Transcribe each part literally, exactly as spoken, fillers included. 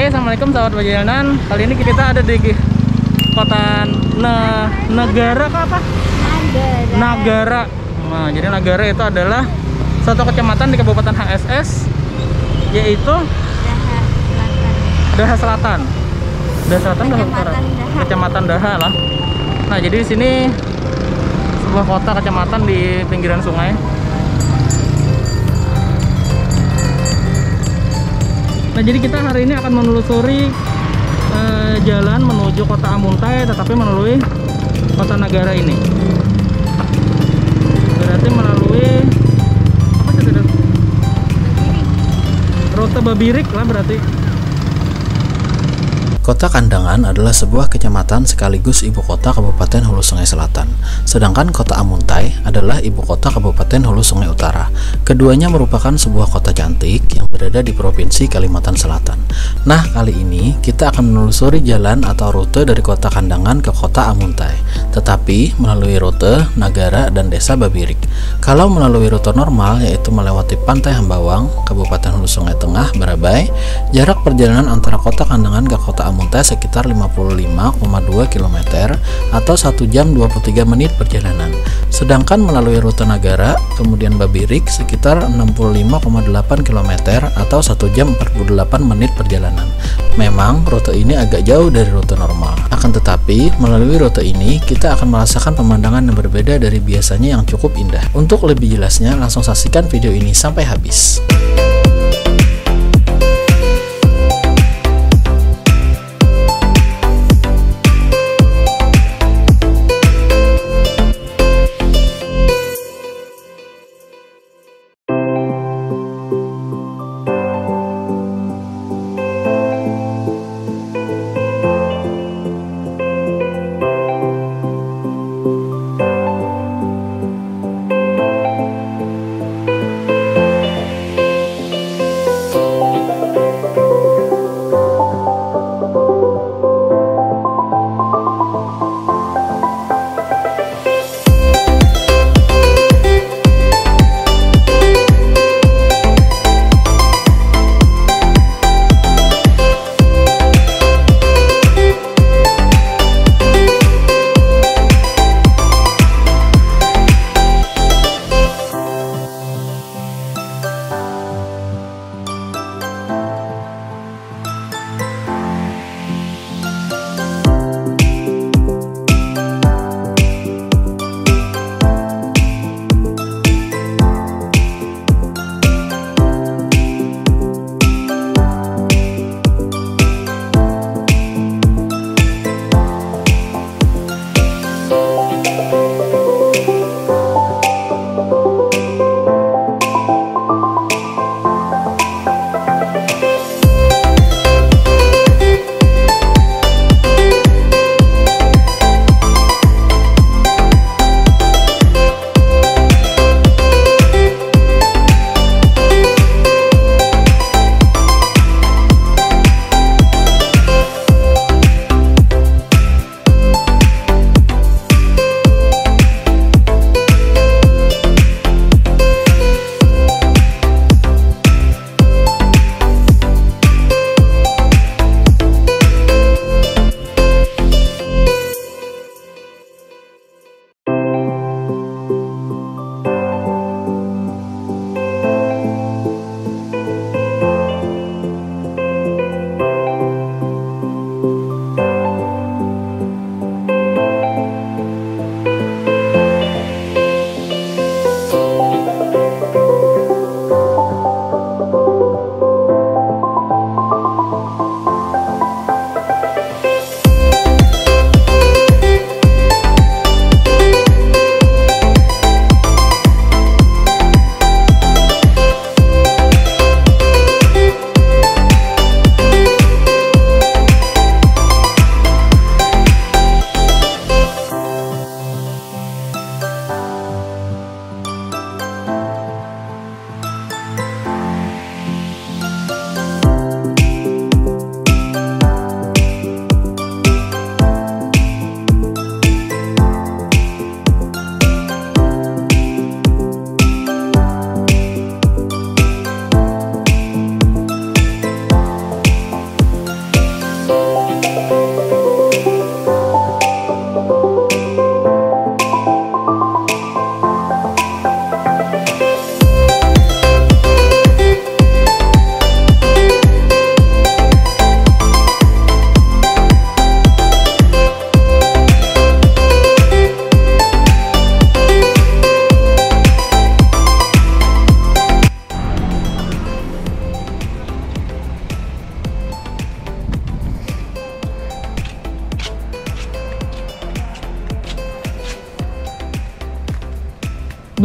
Oke, assalamualaikum sahabat perjalanan. Kali ini kita ada di kota ne Negara apa? Nagara. Nagara. Nah, jadi Nagara itu adalah suatu kecamatan di Kabupaten H S S, yaitu Daha Selatan. Daha Selatan. Daha Selatan, Daha Utara. Daha. Kecamatan Daha lah. Nah, jadi di sini sebuah kota kecamatan di pinggiran sungai. Nah, jadi kita hari ini akan menelusuri eh, jalan menuju kota Amuntai, tetapi melalui kota Nagara ini. Berarti melalui apa sih itu? Rute Babirik lah berarti. Kota Kandangan adalah sebuah kecamatan sekaligus ibu kota Kabupaten Hulu Sungai Selatan. Sedangkan kota Amuntai adalah ibu kota Kabupaten Hulu Sungai Utara. Keduanya merupakan sebuah kota cantik yang berada di Provinsi Kalimantan Selatan. Nah, kali ini kita akan menelusuri jalan atau rute dari kota Kandangan ke kota Amuntai, tetapi melalui rute Nagara dan Desa Babirik. Kalau melalui rute normal, yaitu melewati Pantai Hambawang, Kabupaten Hulu Sungai Tengah, Barabai, jarak perjalanan antara kota Kandangan ke kota Amuntai sekitar lima puluh lima koma dua kilometer atau satu jam dua puluh tiga menit perjalanan. Sedangkan melalui rute Nagara kemudian Babirik sekitar enam puluh lima koma delapan kilometer atau satu jam empat puluh delapan menit perjalanan. Memang rute ini agak jauh dari rute normal. Akan tetapi melalui rute ini kita akan merasakan pemandangan yang berbeda dari biasanya yang cukup indah. Untuk lebih jelasnya langsung saksikan video ini sampai habis.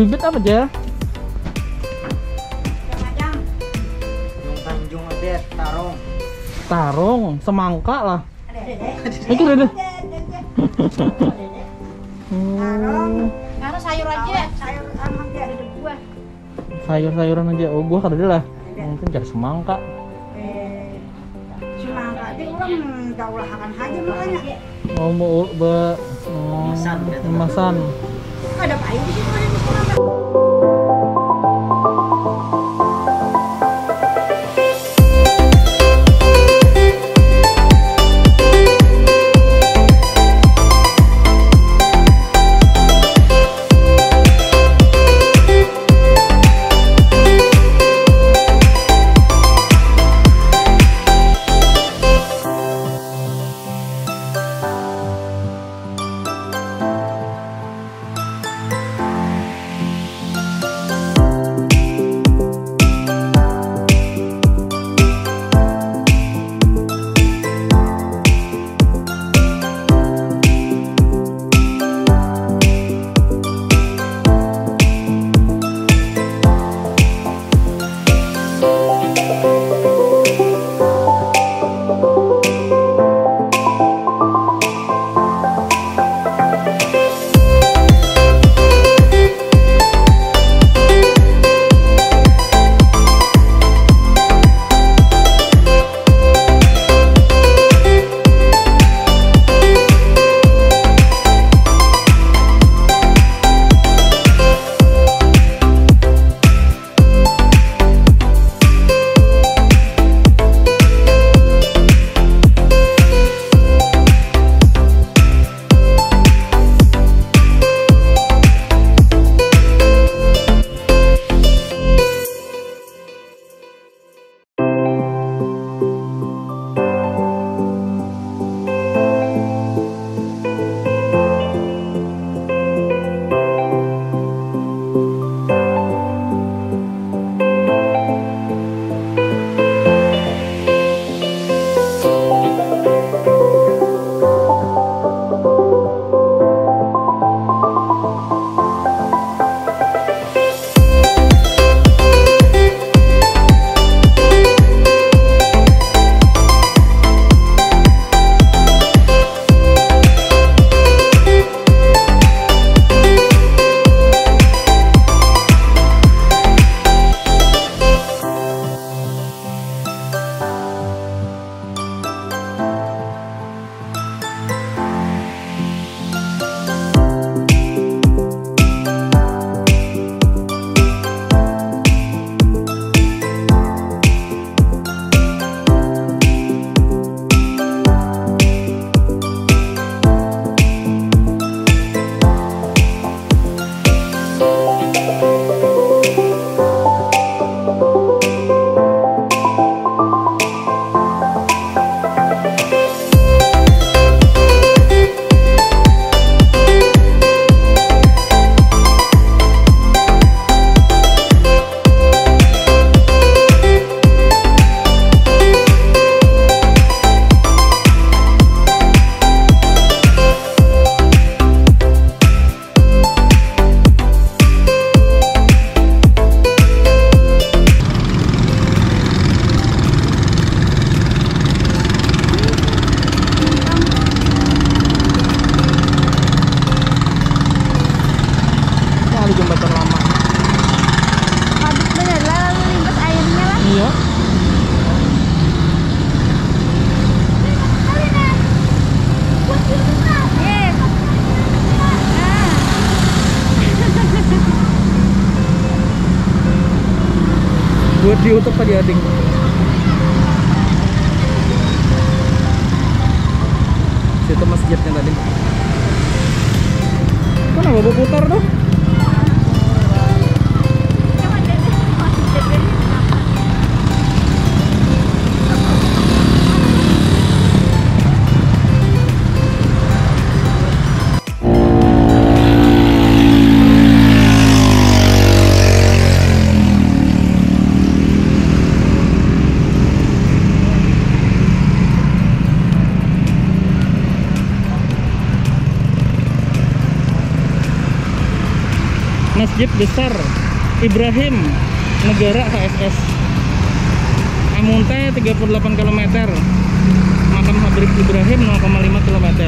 bibit apa aja? Macam-macam. Gunung Tanjung ada Tarong. Tarong, semangka lah. Ada. Itu udah. Tarong. Hmm, Karena sayur aja, sayur sama dia ada buah. sayur-sayuran aja. Oh, buah kada lah. Mungkin cari semangka. Eh, semangka itu ulang daulah akan aja makanya. Oh, mau be oh, Emasan, ya, teman. emasan. Ada payung di situ ada di semangka. buat di YouTube aja ading. Situ masjidnya tadi. Kan nggak putar tuh. Masjid Besar Ibrahim Negara H S S. Amuntai tiga puluh delapan kilometer. Makam Habib Ibrahim nol koma lima kilometer.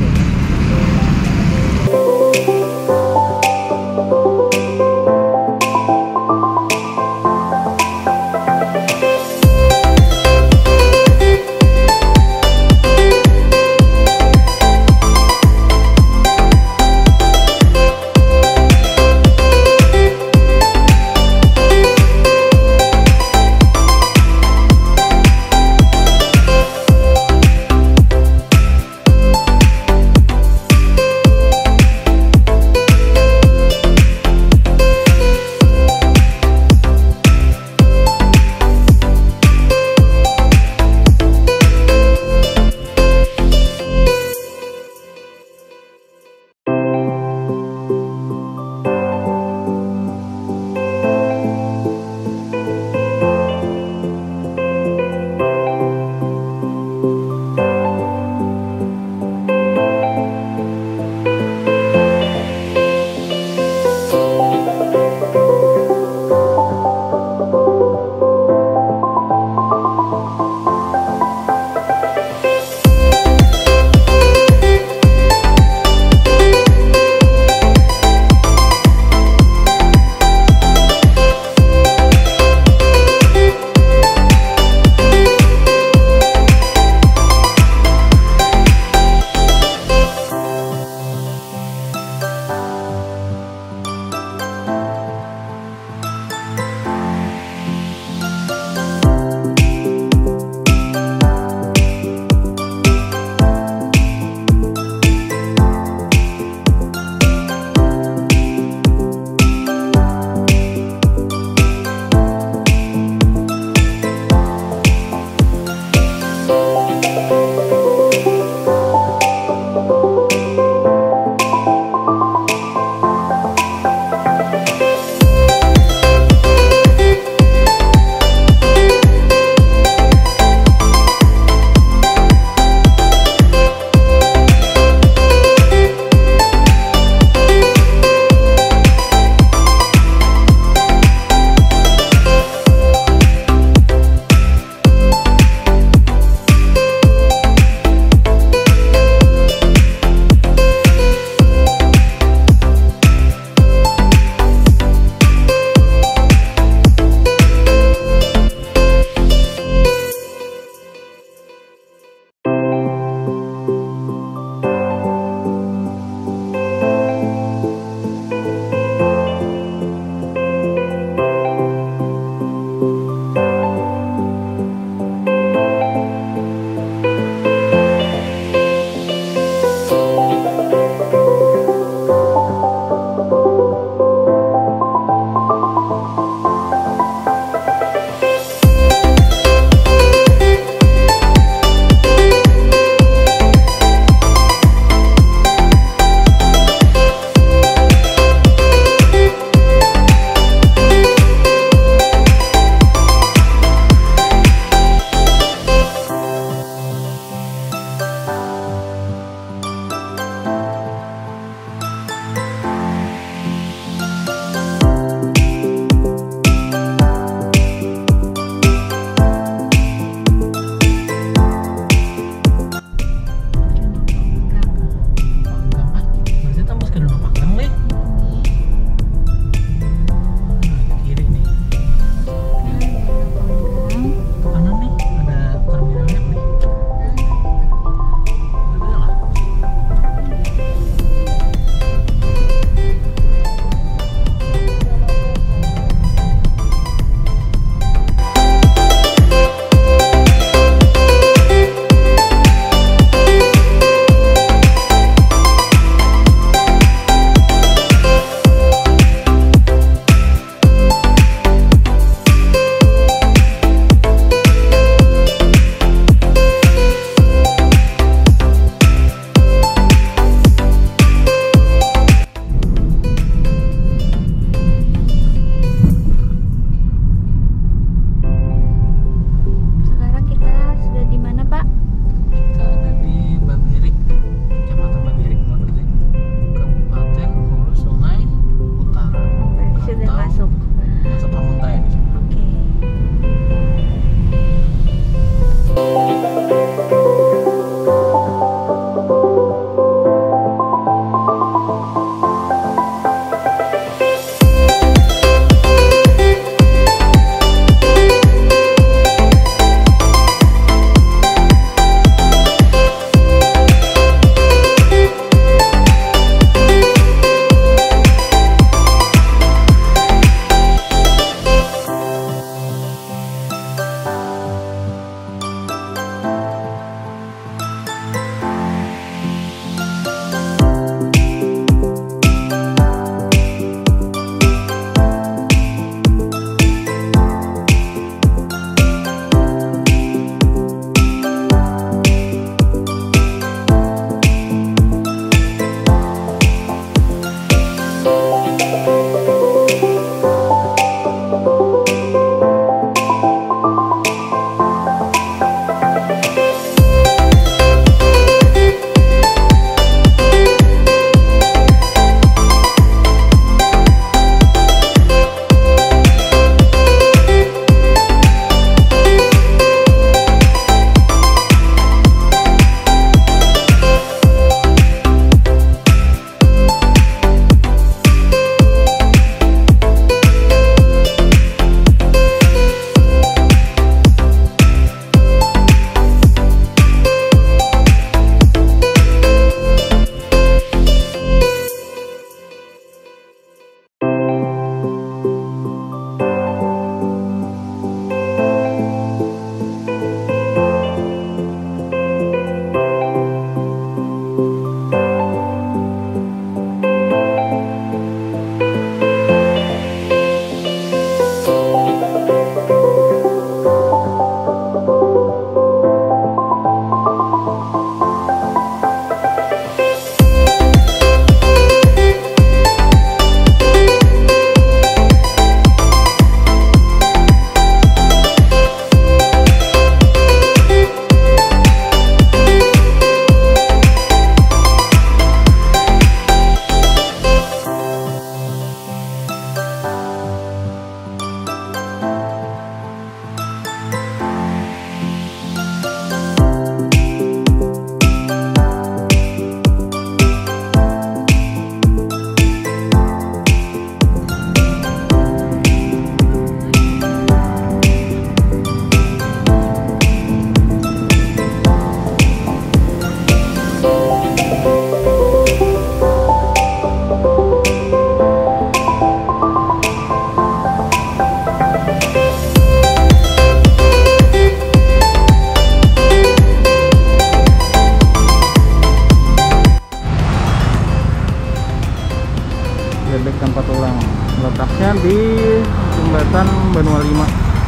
Banua lima.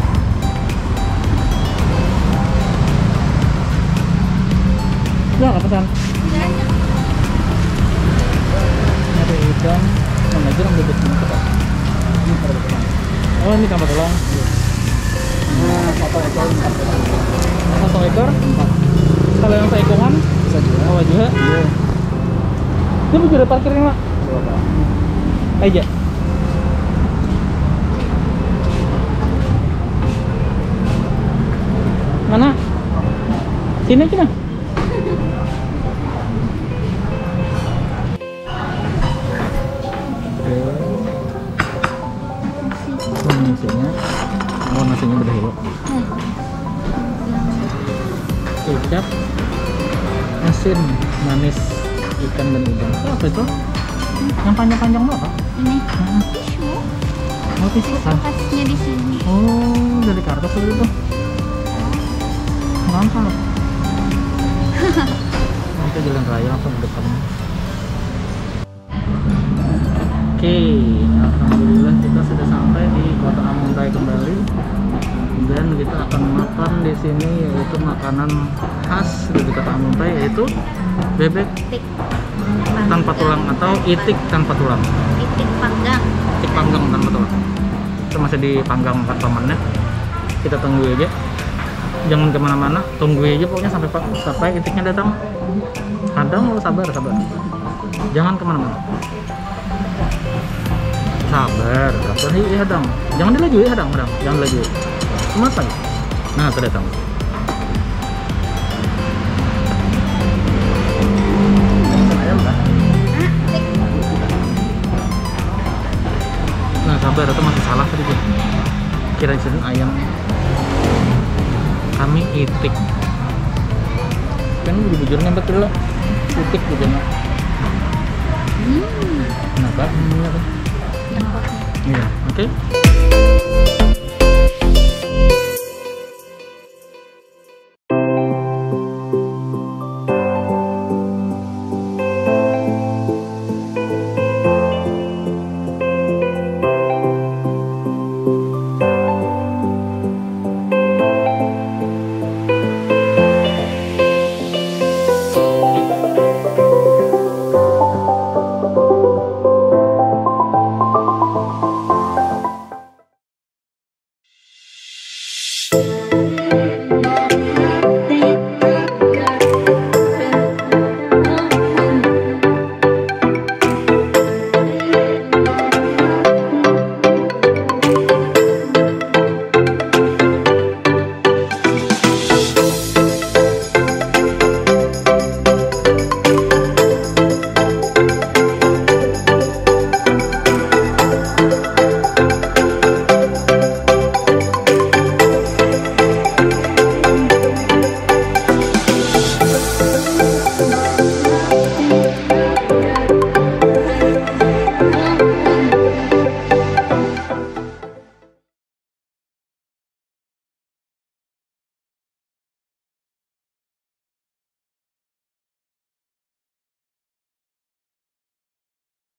Ya, nggak pesan. Ada udang, mana aja orang bebek ini kita. Oh, ini tambah tulang. Nah, satu ekor empat ekor. Satu ekor. Kalau yang seekongan, Bisa juga. oh juga. Iya. Ini juga ada parkirnya, Mak. Berapa? Aja. Mana? Sini aja, Nah. Oke. Ini nasinya. Oh, nasinya beda dulu. Kecap, asin, manis, ikan dan udang. Itu apa itu? Yang panjang-panjang itu apa? Ini Hmm. tisu, Oh, tisu. tisu bekasnya di sini. Oh, dari kartus itu. Mantap. Nanti jalan raya langsung di depan. Oke, alhamdulillah kita sudah sampai di Kota Amuntai kembali. Dan kita akan makan di sini yaitu makanan khas dari Kota Amuntai yaitu bebek Itik tanpa tulang atau itik tanpa tulang. itik panggang. Itik panggang tanpa tulang. Itu masih dipanggang empat pamannya. Kita tunggu aja. Jangan kemana-mana, tunggu aja pokoknya sampai sampai itiknya datang. Kadang lo sabar, sabar. Jangan kemana-mana. Sabar, sabar. Iya, hadang. Jangan dilaju ya, hadang, hadang. Jangan dilaju. Matang. Nah, sudah datang. Ayam kan? Ah, itik. Nah, sabar, itu masih salah tadi tuh. Kira kira ayam. Kami itik. Kan bujur-bujur nempet dulu. Itik bujurnya. Hmm, Kenapa? Ini apa? lengkapnya. Iya, oke.